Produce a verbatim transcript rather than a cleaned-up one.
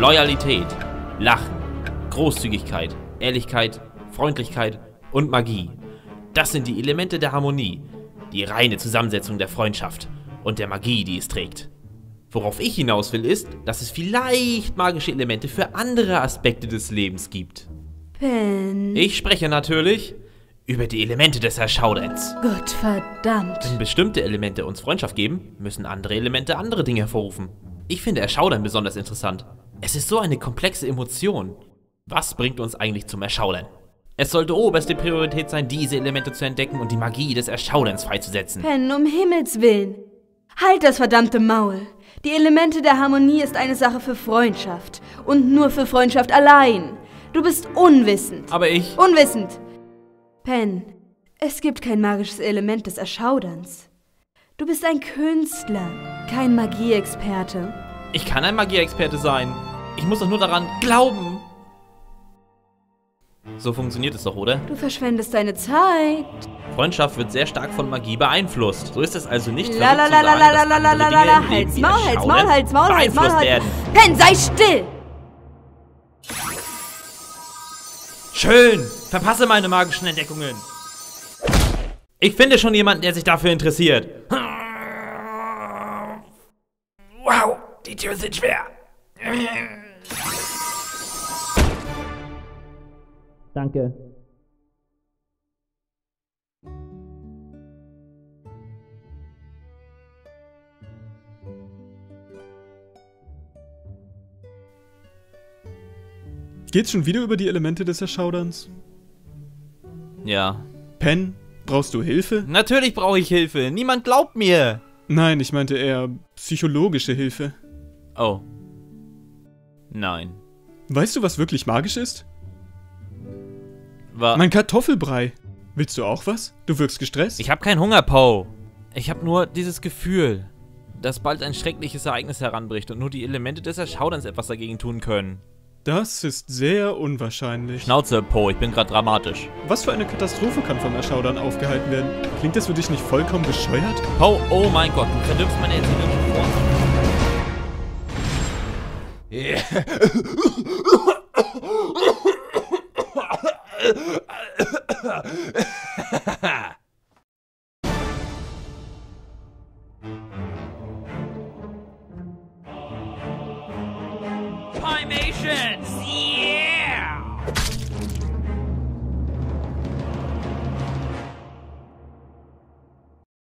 Loyalität, Lachen, Großzügigkeit, Ehrlichkeit, Freundlichkeit und Magie. Das sind die Elemente der Harmonie, die reine Zusammensetzung der Freundschaft und der Magie, die es trägt. Worauf ich hinaus will, ist, dass es vielleicht magische Elemente für andere Aspekte des Lebens gibt. Pen. Ich spreche natürlich über die Elemente des Erschauderns. Gott verdammt. Wenn bestimmte Elemente uns Freundschaft geben, müssen andere Elemente andere Dinge hervorrufen. Ich finde Erschaudern besonders interessant. Es ist so eine komplexe Emotion. Was bringt uns eigentlich zum Erschaudern? Es sollte oberste Priorität sein, diese Elemente zu entdecken und die Magie des Erschauderns freizusetzen. Pen, um Himmels Willen. Halt das verdammte Maul. Die Elemente der Harmonie ist eine Sache für Freundschaft. Und nur für Freundschaft allein. Du bist unwissend. Aber ich... Unwissend. Pen, es gibt kein magisches Element des Erschauderns. Du bist ein Künstler, kein Magieexperte. Ich kann ein Magieexperte sein. Ich muss doch nur daran glauben. So funktioniert es doch, oder? Du verschwendest deine Zeit. Freundschaft wird sehr stark von Magie beeinflusst. So ist es also nicht La la la la la la la la la la Hals, Maul, Hals, Maul, Hals, Maul, Hals, Maul, Hals. Pen, sei still! Schön! Verpasse meine magischen Entdeckungen. Ich finde schon jemanden, der sich dafür interessiert. Wow, die Türen sind schwer. Danke. Geht's schon wieder über die Elemente des Erschauderns? Ja. Pen, brauchst du Hilfe? Natürlich brauche ich Hilfe. Niemand glaubt mir. Nein, ich meinte eher psychologische Hilfe. Oh. Nein. Weißt du, was wirklich magisch ist? War Mein Kartoffelbrei. Willst du auch was? Du wirkst gestresst. Ich habe keinen Hunger, Poe. Ich habe nur dieses Gefühl, dass bald ein schreckliches Ereignis heranbricht und nur die Elemente des Erschauderns etwas dagegen tun können. Das ist sehr unwahrscheinlich. Schnauze, Poe, ich bin gerade dramatisch. Was für eine Katastrophe kann vom Erschaudern aufgehalten werden? Klingt das für dich nicht vollkommen bescheuert? Poe, oh mein Gott, du verdirbst meine Erzählung vor. Primations!